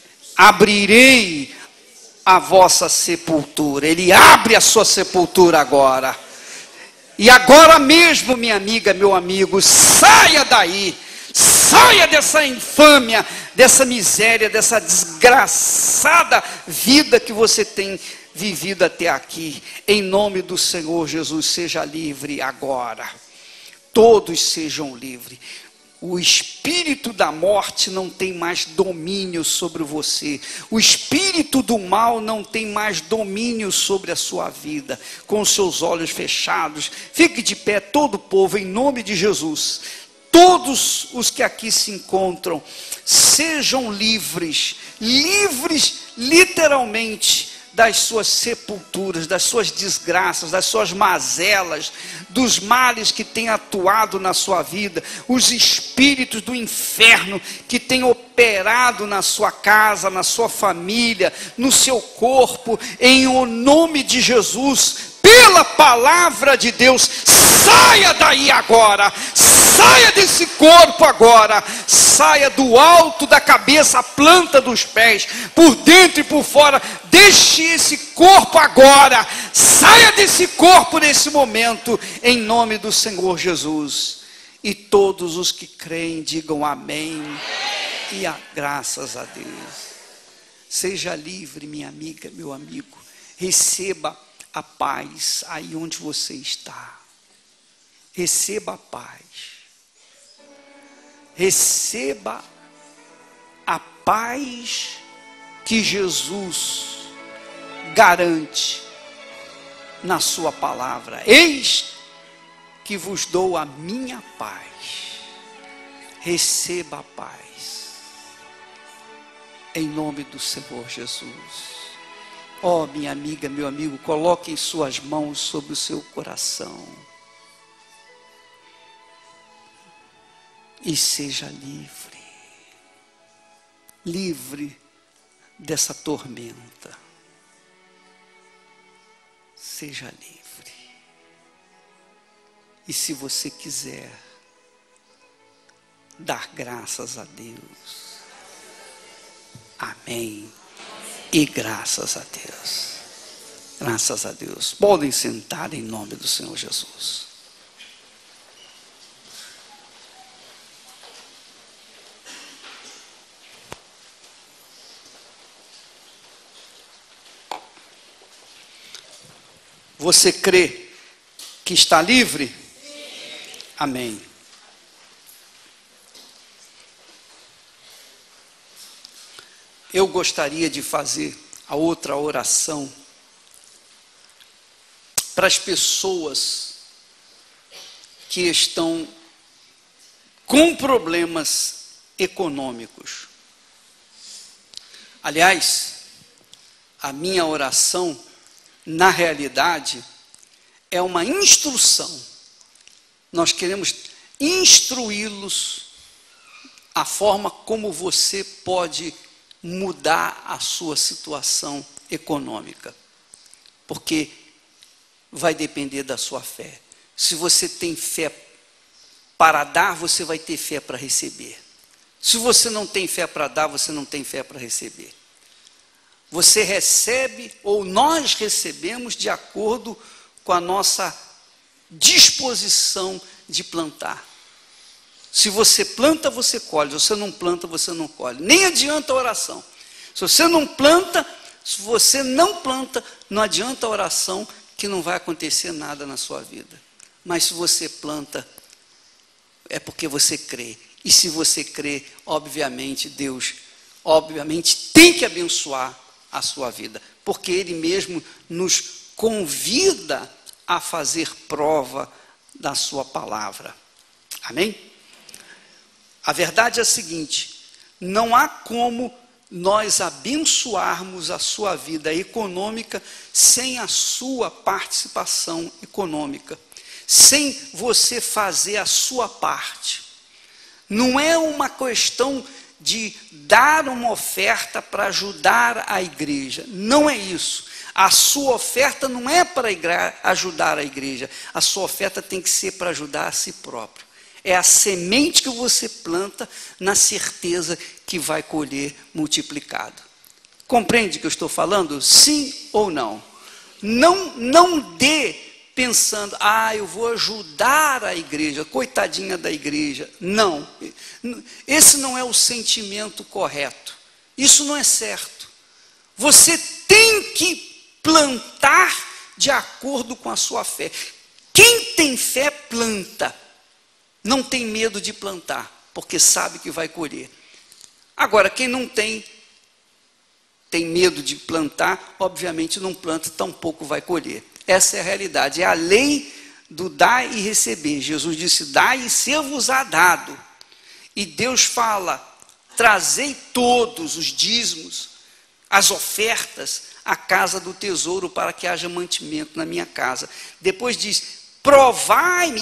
abrirei a vossa sepultura. Ele abre a sua sepultura agora. E agora mesmo, minha amiga, meu amigo, saia daí, saia dessa infâmia, dessa miséria, dessa desgraçada vida que você tem vivido até aqui. Em nome do Senhor Jesus, seja livre agora. Todos sejam livres. O espírito da morte não tem mais domínio sobre você. O espírito do mal não tem mais domínio sobre a sua vida. Com os seus olhos fechados, fique de pé todo o povo, em nome de Jesus. Todos os que aqui se encontram, sejam livres, livres literalmente das suas sepulturas, das suas desgraças, das suas mazelas, dos males que têm atuado na sua vida, os espíritos do inferno que têm operado na sua casa, na sua família, no seu corpo, em o nome de Jesus, pela palavra de Deus, saia daí agora, saia desse corpo agora, saia do alto da cabeça à planta dos pés, por dentro e por fora, deixe esse corpo agora, saia desse corpo nesse momento, em nome do Senhor Jesus. E todos os que creem digam amém, e graças a Deus. Seja livre, minha amiga, meu amigo, receba a paz aí onde você está. Receba a paz. Receba a paz que Jesus garante na sua palavra. Eis que vos dou a minha paz. Receba a paz. Em nome do Senhor Jesus. Oh, minha amiga, meu amigo, coloque em suas mãos sobre o seu coração. E seja livre. Livre dessa tormenta. Seja livre. E se você quiser dar graças a Deus, amém. E graças a Deus. Graças a Deus. Podem sentar em nome do Senhor Jesus. Você crê que está livre? Sim. Amém. Eu gostaria de fazer a outra oração para as pessoas que estão com problemas econômicos. Aliás, a minha oração, na realidade, é uma instrução. Nós queremos instruí-los a forma como você pode mudar a sua situação econômica. Porque vai depender da sua fé. Se você tem fé para dar, você vai ter fé para receber. Se você não tem fé para dar, você não tem fé para receber. Você recebe, ou nós recebemos, de acordo com a nossa disposição de plantar. Se você planta, você colhe. Se você não planta, você não colhe. Nem adianta a oração. Se você não planta, não adianta a oração, que não vai acontecer nada na sua vida. Mas se você planta, é porque você crê. E se você crê, obviamente, Deus, tem que abençoar a sua vida. Porque Ele mesmo nos convida a fazer prova da sua palavra. Amém? A verdade é a seguinte: não há como nós abençoarmos a sua vida econômica sem a sua participação econômica, sem você fazer a sua parte. Não é uma questão de dar uma oferta para ajudar a igreja, não é isso. A sua oferta não é para ajudar a igreja, a sua oferta tem que ser para ajudar a si próprio. É a semente que você planta na certeza que vai colher multiplicado. Compreende o que eu estou falando? Sim ou não? Não dê pensando, eu vou ajudar a igreja, coitadinha da igreja. Não, esse não é o sentimento correto. Isso não é certo. Você tem que plantar de acordo com a sua fé. Quem tem fé, planta. Não tem medo de plantar, porque sabe que vai colher. Agora, quem não tem medo de plantar, obviamente não planta, tampouco vai colher. Essa é a realidade, é a lei do dar e receber. Jesus disse, dai e ser-vos-á dado. E Deus fala, trazei todos os dízimos, as ofertas, à casa do tesouro, para que haja mantimento na minha casa. Depois diz, provai-me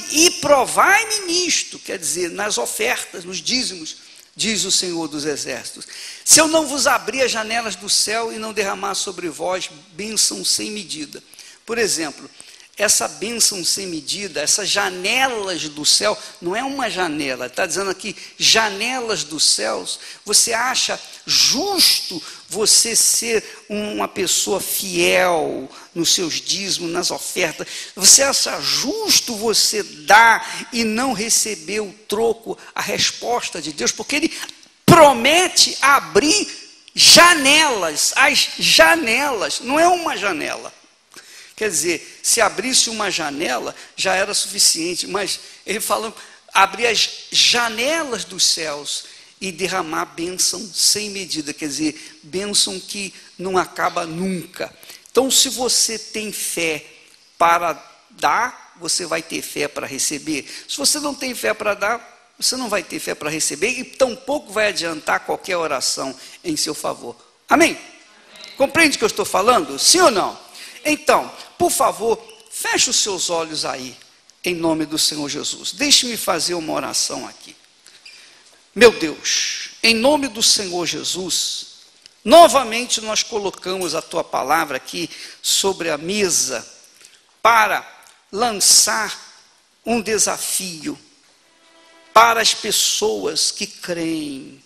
nisto, quer dizer, nas ofertas, nos dízimos, diz o Senhor dos Exércitos. Se eu não vos abrir as janelas do céu e não derramar sobre vós bênção sem medida. Por exemplo, essa bênção sem medida, essas janelas do céu, não é uma janela, está dizendo aqui, janelas dos céus. Você acha justo você ser uma pessoa fiel nos seus dízimos, nas ofertas? Você acha justo você dar e não receber o troco, a resposta de Deus? Porque Ele promete abrir janelas, as janelas, não é uma janela. Quer dizer, se abrisse uma janela, já era suficiente, mas ele fala, abrir as janelas dos céus e derramar bênção sem medida, quer dizer, bênção que não acaba nunca. Então, se você tem fé para dar, você vai ter fé para receber. Se você não tem fé para dar, você não vai ter fé para receber e tampouco vai adiantar qualquer oração em seu favor. Amém? Compreende o que eu estou falando? Sim ou não? Então, por favor, feche os seus olhos aí, em nome do Senhor Jesus. Deixe-me fazer uma oração aqui. Meu Deus, em nome do Senhor Jesus, novamente nós colocamos a Tua palavra aqui sobre a mesa para lançar um desafio para as pessoas que creem.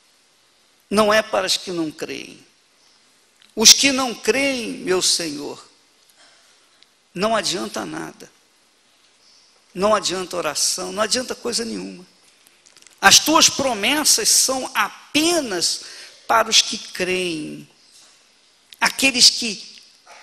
Não é para as que não creem. Os que não creem, meu Senhor, não adianta nada. Não adianta oração, não adianta coisa nenhuma. As tuas promessas são apenas para os que creem. Aqueles que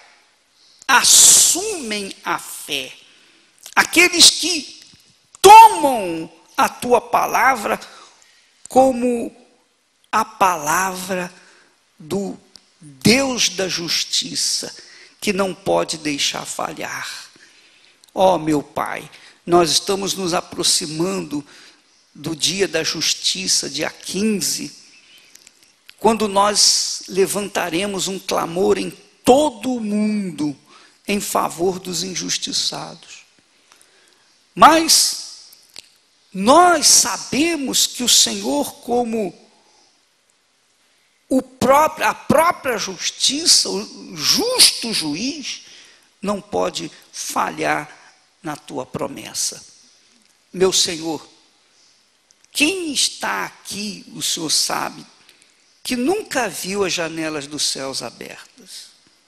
assumem a fé. Aqueles que tomam a tua palavra como a palavra do Deus da justiça, que não pode deixar falhar. Ó meu Pai, Nós estamos nos aproximando do dia da justiça, dia 15, quando nós levantaremos um clamor em todo o mundo em favor dos injustiçados. Mas nós sabemos que o Senhor, como a própria justiça, o justo juiz, não pode falhar na tua promessa. Meu Senhor, quem está aqui, o Senhor sabe, que nunca viu as janelas dos céus abertas?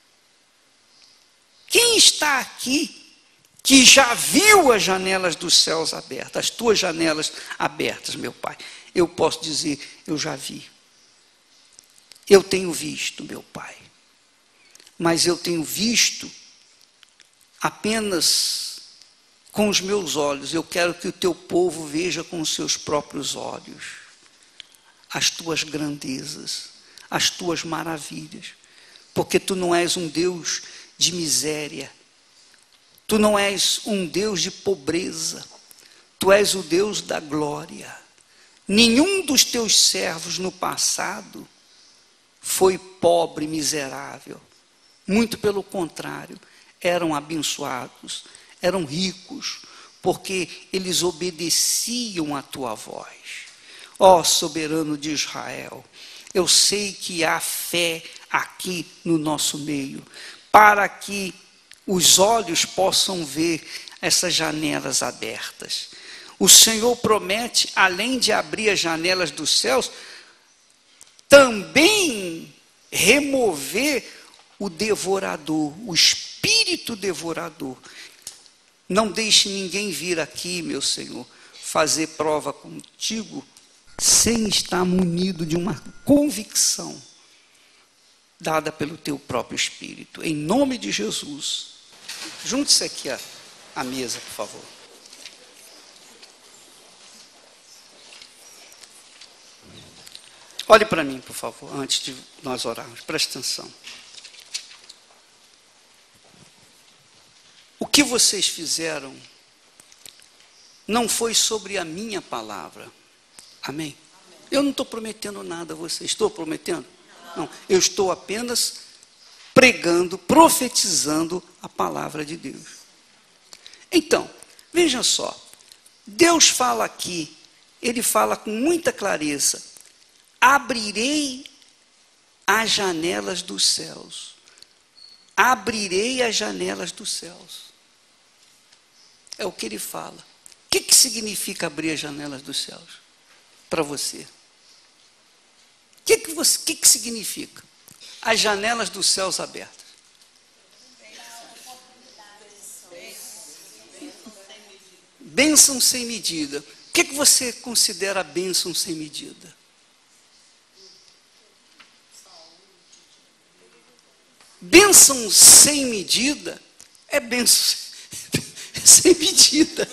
Quem está aqui que já viu as janelas dos céus abertas, as tuas janelas abertas, meu Pai? Eu posso dizer, eu já vi. Eu tenho visto, meu Pai. Mas eu tenho visto apenas com os meus olhos. Eu quero que o teu povo veja com os seus próprios olhos as tuas grandezas, as tuas maravilhas. Porque tu não és um Deus de miséria. Tu não és um Deus de pobreza. Tu és o Deus da glória. Nenhum dos teus servos no passado foi pobre, miserável. Muito pelo contrário, eram abençoados, eram ricos, porque eles obedeciam à tua voz. Ó soberano de Israel, eu sei que há fé aqui no nosso meio, para que os olhos possam ver essas janelas abertas. O Senhor promete, além de abrir as janelas dos céus, também remover o devorador, o espírito devorador. Não deixe ninguém vir aqui, meu Senhor, fazer prova contigo, sem estar munido de uma convicção dada pelo teu próprio Espírito. Em nome de Jesus. Junte-se aqui à mesa, por favor. Olhe para mim, por favor, antes de nós orarmos. Preste atenção. O que vocês fizeram não foi sobre a minha palavra. Amém? Eu não estou prometendo nada a vocês. Estou prometendo? Não. Eu estou apenas pregando, profetizando a palavra de Deus. Então, veja só. Deus fala aqui, Ele fala com muita clareza: abrirei as janelas dos céus. Abrirei as janelas dos céus. É o que Ele fala. O que significa abrir as janelas dos céus para você? O que significa? As janelas dos céus abertas. Bênção sem medida. O que você considera bênção sem medida? Bênção sem medida é bênção sem medida.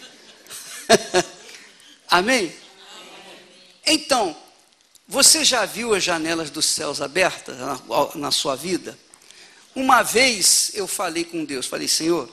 Amém? Então, você já viu as janelas dos céus abertas na sua vida? Uma vez eu falei com Deus, falei: Senhor,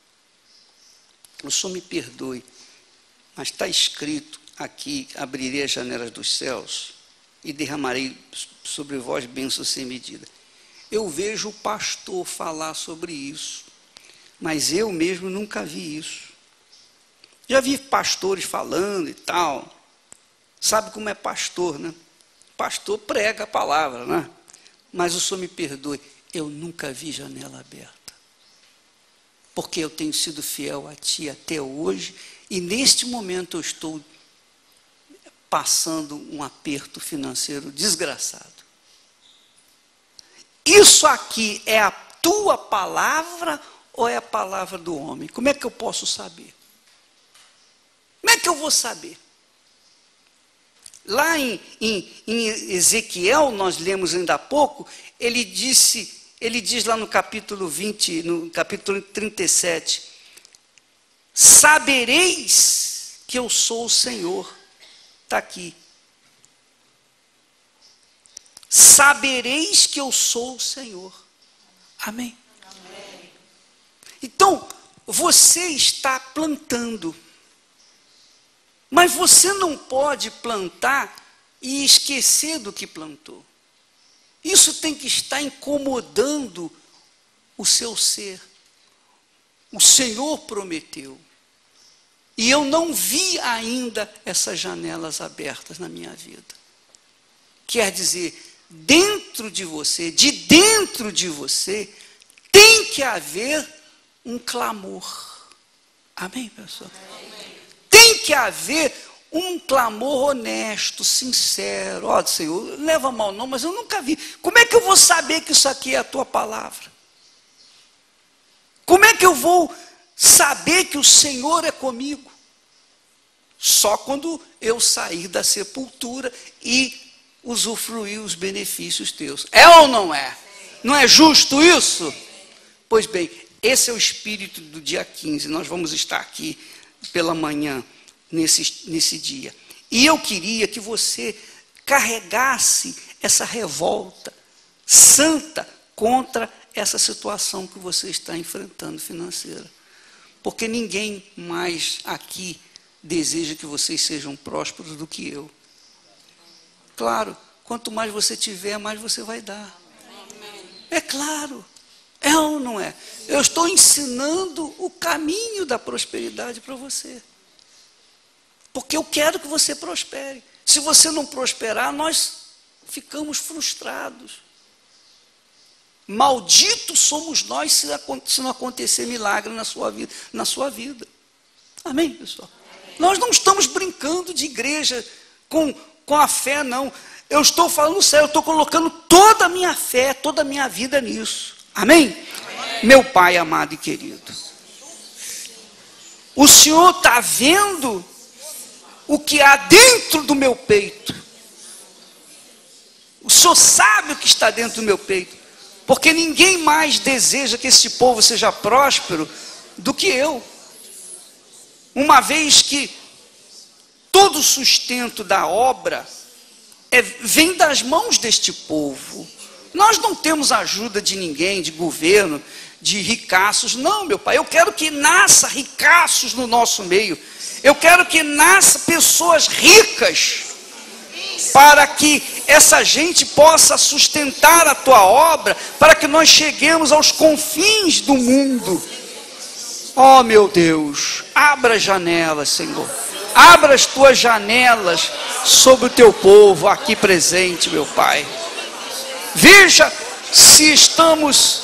o Senhor me perdoe, mas está escrito aqui: abrirei as janelas dos céus e derramarei sobre vós bênçãos sem medida. Eu vejo o pastor falar sobre isso, mas eu mesmo nunca vi isso. Já vi pastores falando e tal. Sabe como é pastor, né? Pastor prega a palavra, né? Mas o Senhor me perdoe, eu nunca vi janela aberta. Porque eu tenho sido fiel a Ti até hoje, e neste momento eu estou passando um aperto financeiro desgraçado. Isso aqui é a Tua palavra ou é a palavra do homem? Como é que eu posso saber? Como é que eu vou saber? Lá em Ezequiel, nós lemos ainda há pouco, ele diz lá no capítulo 20, no capítulo 37, sabereis que eu sou o Senhor. Está aqui. Sabereis que eu sou o Senhor. Amém? Amém. Então, você está plantando. Mas você não pode plantar e esquecer do que plantou. Isso tem que estar incomodando o seu ser. O Senhor prometeu. E eu não vi ainda essas janelas abertas na minha vida. Quer dizer, dentro de você, de dentro de você, tem que haver um clamor. Amém, pessoal? Amém. Tem que haver um clamor honesto, sincero. Ó, Senhor, leva mal não, mas eu nunca vi. Como é que eu vou saber que isso aqui é a tua palavra? Como é que eu vou saber que o Senhor é comigo? Só quando eu sair da sepultura e usufruir os benefícios teus. É ou não é? Não é justo isso? Pois bem, esse é o espírito do dia 15. Nós vamos estar aqui pela manhã, nesse dia. E eu queria que você carregasse essa revolta santa contra essa situação que você está enfrentando financeira. Porque ninguém mais aqui deseja que vocês sejam prósperos do que eu. Claro, quanto mais você tiver, mais você vai dar. É claro. É ou não é? Eu estou ensinando o caminho da prosperidade para você. Porque eu quero que você prospere. Se você não prosperar, nós ficamos frustrados. Malditos somos nós se não acontecer milagre na sua vida. Amém, pessoal? Amém. Nós não estamos brincando de igreja com a fé, não. Eu estou falando sério, eu estou colocando toda a minha fé, toda a minha vida nisso. Amém? Amém. Meu Pai amado e querido, o Senhor está vendo o que há dentro do meu peito. O Senhor sabe o que está dentro do meu peito. Porque ninguém mais deseja que esse povo seja próspero do que eu. Uma vez que todo o sustento da obra vem das mãos deste povo. Nós não temos ajuda de ninguém, de governo, de ricaços. Não, meu Pai, eu quero que nasça ricaços no nosso meio. Eu quero que nasça pessoas ricas, para que essa gente possa sustentar a tua obra, para que nós cheguemos aos confins do mundo. Oh, meu Deus, abra as janelas, Senhor. Abra as tuas janelas sobre o teu povo aqui presente, meu Pai. Veja se estamos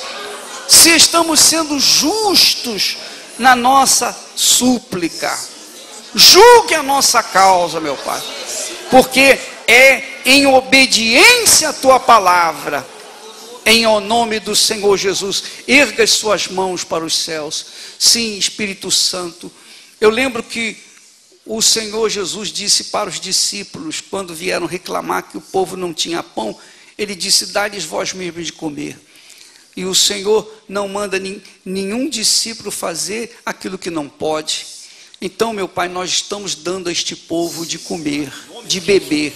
sendo justos na nossa súplica. Julgue a nossa causa, meu Pai, porque é em obediência à tua palavra. Em o nome do Senhor Jesus, erga as suas mãos para os céus. Sim, Espírito Santo. Eu lembro que o Senhor Jesus disse para os discípulos, quando vieram reclamar que o povo não tinha pão, ele disse: dai-lhes vós mesmos de comer. E o Senhor não manda nenhum discípulo fazer aquilo que não pode. Então, meu Pai, nós estamos dando a este povo de comer, de beber.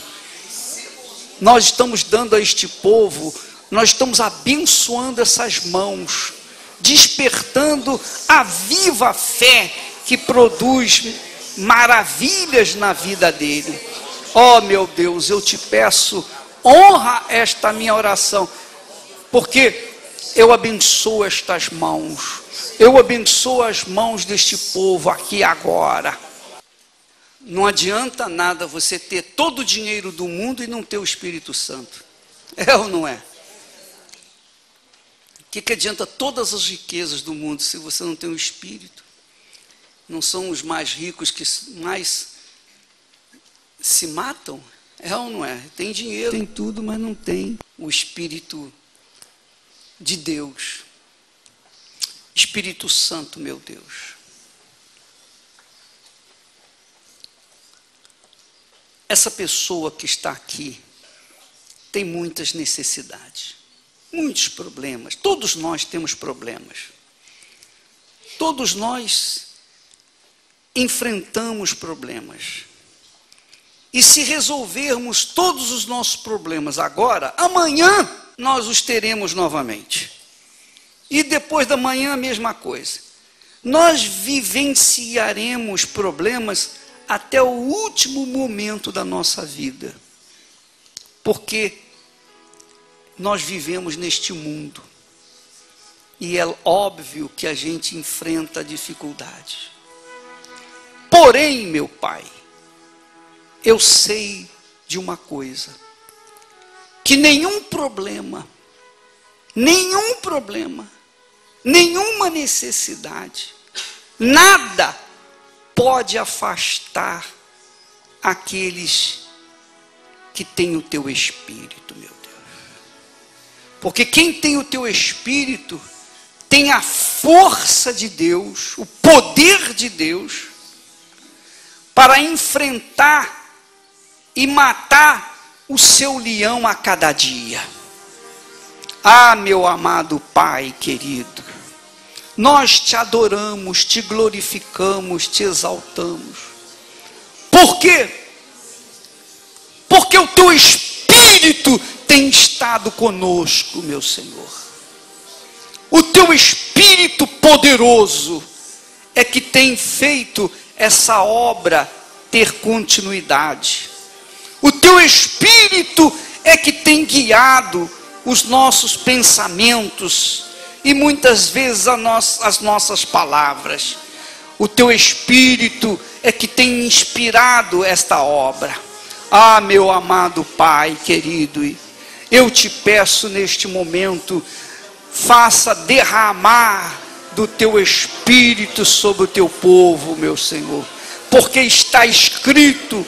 Nós estamos dando a este povo, nós estamos abençoando essas mãos, despertando a viva fé que produz maravilhas na vida dele. Oh, meu Deus, eu te peço, honra esta minha oração, porque eu abençoo estas mãos, eu abençoo as mãos deste povo aqui agora. Não adianta nada você ter todo o dinheiro do mundo e não ter o Espírito Santo. É ou não é? O que adianta todas as riquezas do mundo se você não tem o Espírito? Não são os mais ricos que mais se matam? É ou não é? Tem dinheiro, tem tudo, mas não tem o Espírito de Deus. Espírito Santo, meu Deus. Essa pessoa que está aqui tem muitas necessidades, muitos problemas. Todos nós temos problemas. Todos nós enfrentamos problemas. E se resolvermos todos os nossos problemas agora, amanhã nós os teremos novamente. E depois da manhã a mesma coisa. nós vivenciaremos problemas até o último momento da nossa vida. Porque nós vivemos neste mundo. E é óbvio que a gente enfrenta dificuldades. Porém, meu Pai, eu sei de uma coisa. Que nenhum problema, nenhuma necessidade, nada pode afastar aqueles que têm o teu Espírito, meu Deus. Porque quem tem o teu Espírito tem a força de Deus, o poder de Deus, para enfrentar e matar o seu leão a cada dia. Ah, meu amado Pai querido, nós te adoramos, te glorificamos, te exaltamos. Por quê? Porque o teu Espírito tem estado conosco, meu Senhor. O teu Espírito poderoso é que tem feito essa obra ter continuidade. O teu Espírito é que tem guiado os nossos pensamentos e muitas vezes as nossas palavras. O teu Espírito é que tem inspirado esta obra. Ah, meu amado Pai querido, eu te peço neste momento, faça derramar do teu Espírito sobre o teu povo, meu Senhor, porque está escrito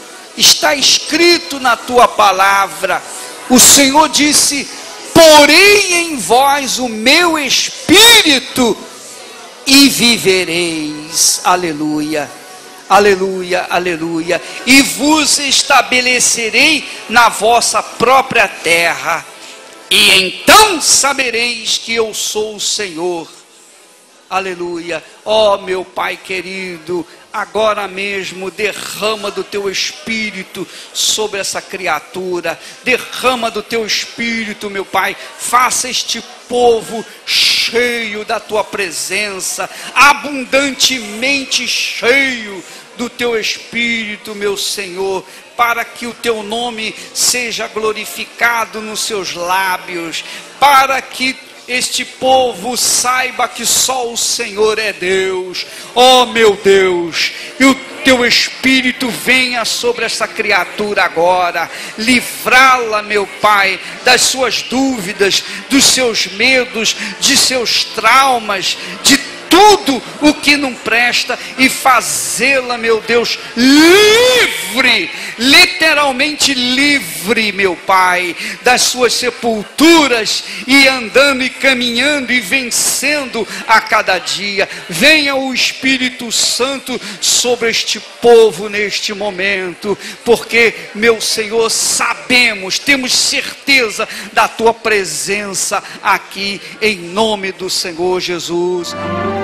na tua palavra. O Senhor disse: porém em vós o meu Espírito e vivereis. Aleluia, aleluia, aleluia. E vos estabelecerei na vossa própria terra. E então sabereis que eu sou o Senhor. Aleluia. Ó meu Pai querido, agora mesmo derrama do teu Espírito sobre essa criatura. Derrama do teu Espírito, meu Pai. Faça este povo cheio da tua presença, abundantemente cheio do teu Espírito, meu Senhor, para que o teu nome seja glorificado nos seus lábios, para que este povo saiba que só o Senhor é Deus. Oh meu Deus, e o teu Espírito venha sobre essa criatura agora, livrá-la, meu Pai, das suas dúvidas, dos seus medos, de seus traumas, de tudo o que não presta, e fazê-la, meu Deus, livre, literalmente livre, meu Pai, das suas sepulturas, e andando e caminhando e vencendo a cada dia. Venha o Espírito Santo sobre este povo neste momento, porque, meu Senhor, sabemos, temos certeza da tua presença aqui, em nome do Senhor Jesus.